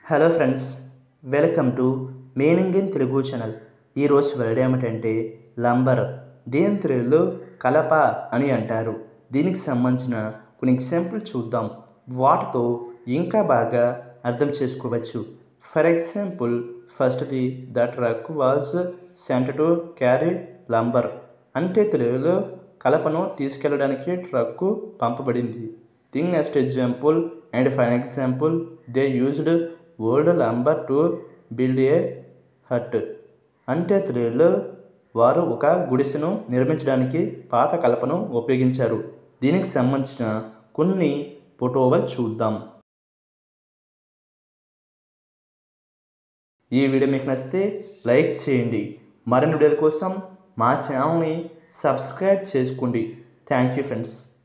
Hello friends, welcome to meaning in Telugu channel. ఈరోజు word ఏమిటంటే lumber. దీని తెలుగులో కలప అని అంటారు. దీనికి సంబంధించిన కొన్ని ఎగ్జాంపుల్ చూద్దాం. వాటితో ఇంకా బాగా అర్థం చేసుకోవచ్చు. ఫర్ ఎగ్జాంపుల్, ఫస్ట్ది the truck was sent to carry lumber. అంటే తెలుగులో కలపను తీసుకెళ్ళడానికి ట్రక్కు పంపబడింది. The next example and fine example, they used old lumber to build a hut. అంటే తెలుగులో వారు ఒక గుడిసెను నిర్మించడానికి పాత కలపను ఉపయోగించారు. దీనికి సంబంధించిన కొన్ని ఫోటోలు చూద్దాం. ఈ వీడియో మీకు నచ్చితే లైక్ చేయండి. మరిన్ని వీడియోల కోసం మా ఛానల్ని సబ్స్క్రైబ్ చేసుకోండి. Thank you friends.